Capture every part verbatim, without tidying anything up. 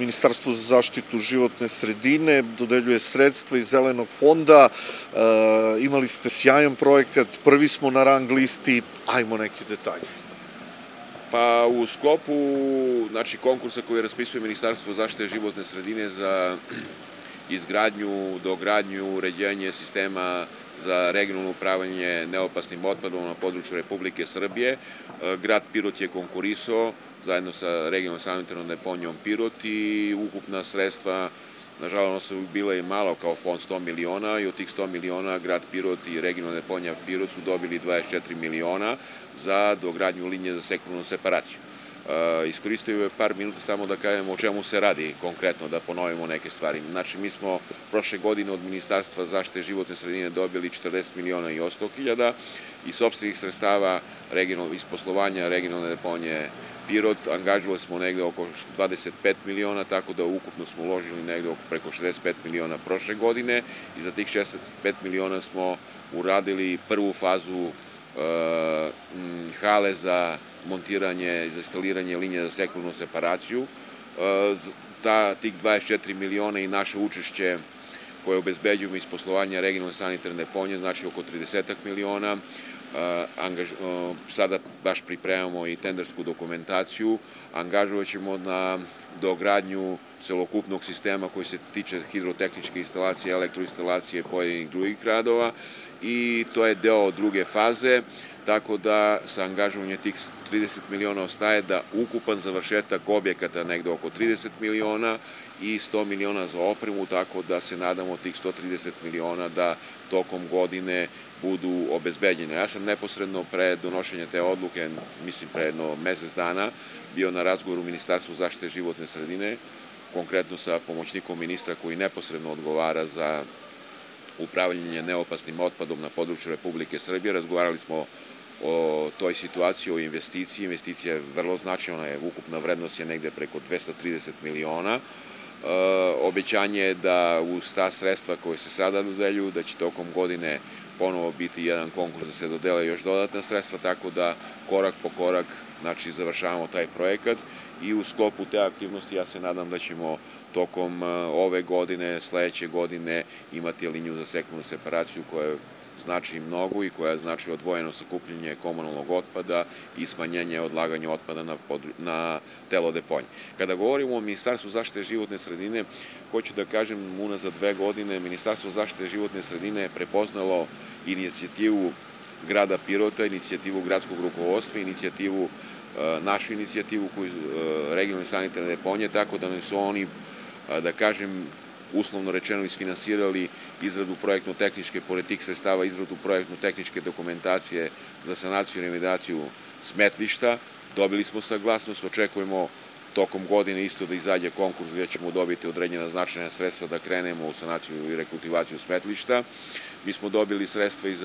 Ministarstvo za zaštitu životne sredine dodeljuje sredstva iz Zelenog fonda. Imali ste sjajan projekat, prvi smo na rang listi, ajmo neki detalji. Pa u sklopu konkursa koji raspisuje Ministarstvo zaštite životne sredine za izgradnju, dogradnju, uređenje sistema za regionalno upravljanje neopasnim otpadom na području Republike Srbije, grad Pirot je konkurisao zajedno sa regionalnom sanitarnom deponijom Pirot i ukupna sredstva, nažalost, su bila i malo kao fond sto miliona i od tih sto miliona grad Pirot i regionalna deponija Pirot su dobili dvadeset četiri miliona za dogradnju linije za sekundarnu separaciju. Iskoristio je par minuta samo da kažemo o čemu se radi konkretno, da ponovimo neke stvari. Znači, mi smo prošle godine od Ministarstva zaštite životne sredine dobili četrdeset miliona i osto hiljada i sopstvenih sredstava iz poslovanja regionalne deponije Pirot angažovali smo negde oko dvadeset pet miliona, tako da ukupno smo uložili negde oko preko šezdeset pet miliona prošle godine i za tih šezdeset pet miliona smo uradili prvu fazu hale za montiranje i za instaliranje linije za sekundarnu separaciju. Tih dvadeset četiri miliona i naše učešće koje obezbeđujemo iz poslovanja regionalne sanitarne deponije, znači oko trideset miliona. Sada baš pripremamo i tendersku dokumentaciju, angažovat ćemo na dogradnju celokupnog sistema koji se tiče hidrotehničke instalacije, elektroinstalacije pojedinih drugih radova i to je deo druge faze, tako da sa angažovanjem tih trideset miliona ostaje da ukupan završetak objekata negde oko trideset miliona i sto miliona za opremu, tako da se nadamo tih sto trideset miliona da tokom godine budu obezbeđene. Ja sam neposredno pre donošenja te odluke, mislim pre jedno mesec dana, bio na razgovoru u Ministarstvu zaštite životne sredine, konkretno sa pomoćnikom ministra koji neposredno odgovara za upravljanje neopasnim otpadom na području Republike Srbije. Razgovarali smo o toj situaciji, o investiciji. Investicija je vrlo značajna, ukupna vrednost je negde preko dvesta trideset miliona. Obećanje je da uz ta sredstva koje se sada dodeljuju, da će tokom godine ponovo biti jedan konkurs da se dodele još dodatna sredstva, tako da korak po korak završavamo taj projekat i u sklopu te aktivnosti ja se nadam da ćemo tokom ove godine, sledeće godine imati liniju za sekundarnu separaciju koja znači mnogo i koja znači odvojeno sakupljanje komunalnog otpada i smanjenje odlaganja otpada na telo deponije. Kada govorimo o Ministarstvu zaštite životne sredine, hoću da kažem, unazad dve godine Ministarstvo zaštite životne sredine je prepoznalo inicijativu grada Pirota, inicijativu gradskog rukovodstva, inicijativu, našu inicijativu regionalne sanitarne deponije, tako da su oni, da kažem, uslovno rečeno isfinansirali izradu projektno-tehničke, pored tih sredstava, izradu projektno-tehničke dokumentacije za sanaciju i remediaciju smetlišta. Dobili smo saglasnost, očekujemo tokom godine isto da izađe konkurs gde ćemo dobiti određena značajna sredstva da krenemo u sanaciju i rekultivaciju smetlišta. Mi smo dobili sredstva i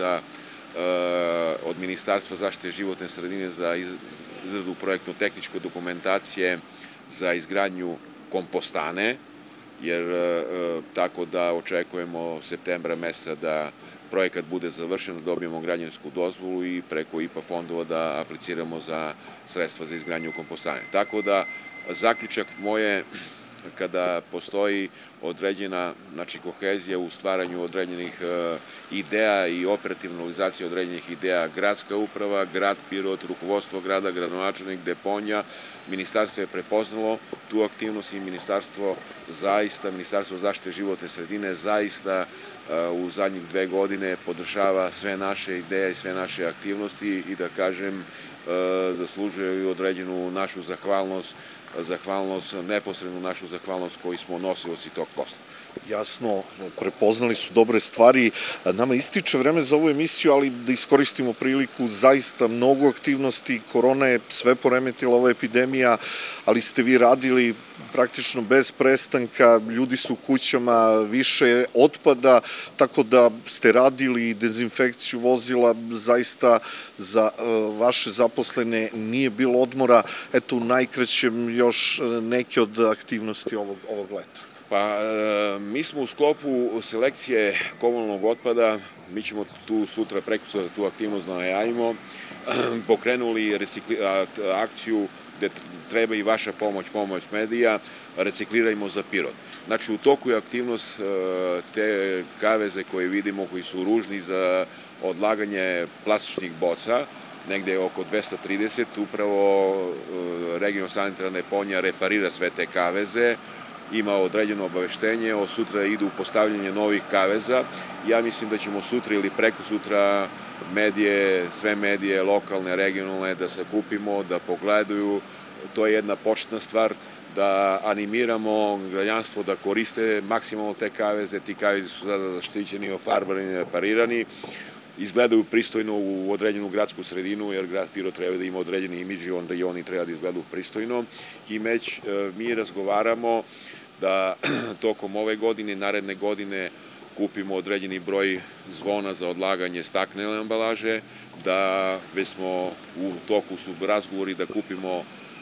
od Ministarstva zaštite životne sredine za izradu projektno-tehničke dokumentacije za izgradnju kompostane, jer tako da očekujemo septembra meseca da projekat bude završen, da dobijemo građevinsku dozvolu i preko I P A fondova da apliciramo za sredstva za izgradnju kompostane. Tako da zaključak moje, kada postoji određena kohezija u stvaranju određenih ideja i operativna realizacija određenih ideja, gradska uprava, grad Pirot, rukovodstvo grada, gradonačelnik, deponija, ministarstvo je prepoznalo tu aktivnost i ministarstvo zaista, Ministarstvo zaštite životne sredine zaista u zadnjih dve godine podržava sve naše ideje i sve naše aktivnosti i da kažem zaslužuje i određenu našu zahvalnost, zahvalnost, neposrednu našu zahvalnost koji smo nosioci tog posla. Jasno, prepoznali su dobre stvari. Nama ističe vreme za ovu emisiju, ali da iskoristimo priliku, zaista mnogo aktivnosti, korona je sve poremetila, ova epidemija, ali ste vi radili praktično bez prestanka, ljudi su u kućama, više otpada, tako da ste radili dezinfekciju vozila, zaista za vaše zaposlene nije bilo odmora. Eto, u najkraćem još neke od aktivnosti ovog leta. Pa, mi smo u sklopu selekcije komunalnog otpada, mi ćemo tu sutra, preko sutra tu aktivnost da najavimo, pokrenuli akciju gde treba i vaša pomoć, pomoć medija, reciklirajmo za Pirot. Znači, u toku je aktivnost te kaveze koje vidimo, koji su ružni za odlaganje plastičnih boca, negde oko dvesta trideset, upravo regionalna sanitarna deponija reparira sve te kaveze, ima određeno obaveštenje, od sutra idu u postavljanje novih kaveza. Ja mislim da ćemo sutra ili preko sutra medije, sve medije, lokalne, regionalne, da se kupimo, da pogledaju. To je jedna početna stvar, da animiramo građanstvo da koriste maksimalno te kaveze. Ti kavezi su sada zaštićeni, ofarbarani, reparirani, izgledaju pristojno u određenu gradsku sredinu, jer grad Pirot treba da ima određeni imidž i onda i oni treba da izgledaju pristojno. I već mi razgovaramo da tokom ove godine, naredne godine, kupimo određeni broj zvona za odlaganje staklene ambalaže, da već smo u toku su razgovori da kupimo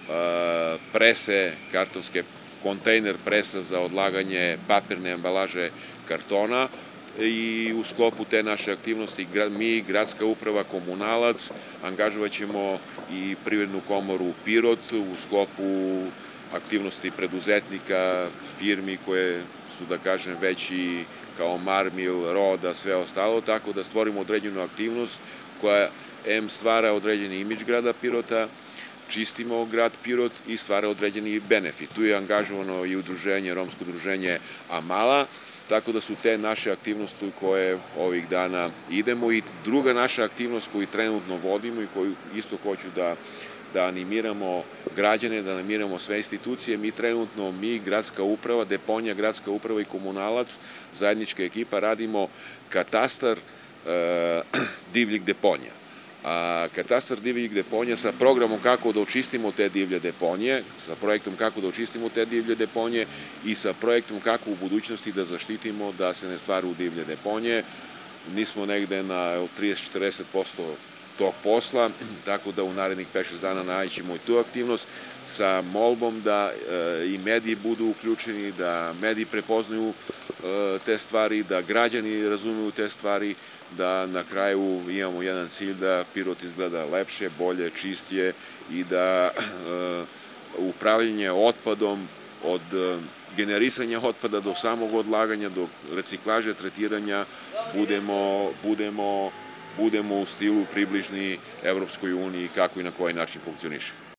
prese, kartonske, kontejner presa za odlaganje papirne ambalaže kartona, i u sklopu te naše aktivnosti mi, gradska uprava, komunalac, angažovat ćemo i Privrednu komoru Pirot u sklopu aktivnosti preduzetnika, firmi koje su, da kažem, veći kao Marmil, Roda, sve ostalo, tako da stvorimo određenu aktivnost koja em stvara određeni imidž grada Pirota, čistimo grad Pirot i stvara određeni benefit. Tu je angažovano i udruženje, romsko udruženje Amala, tako da su te naše aktivnosti koje ovih dana idemo. I druga naša aktivnost koju trenutno vodimo i koju isto hoću da da animiramo građane, da animiramo sve institucije. Mi trenutno, mi, gradska uprava, deponija, gradska uprava i komunalac, zajednička ekipa, radimo katastar divljih deponija. Katastar divljih deponija sa programom kako da očistimo te divlje deponije, sa projektom kako da očistimo te divlje deponije i sa projektom kako u budućnosti da zaštitimo da se ne stvaraju divlje deponije. Nismo negde na trideset do četrdeset posto tog posla, tako da u narednih pet do šest dana nađemo i tu aktivnost sa molbom da i mediji budu uključeni, da mediji prepoznaju te stvari, da građani razumiju te stvari, da na kraju imamo jedan cilj da Pirot izgleda lepše, bolje, čistije i da upravljanje otpadom od generisanja otpada do samog odlaganja, do reciklaže, tretiranja, budemo budemo budemo u stilu približni Evropskoj uniji kako i na koji način funkcioniše.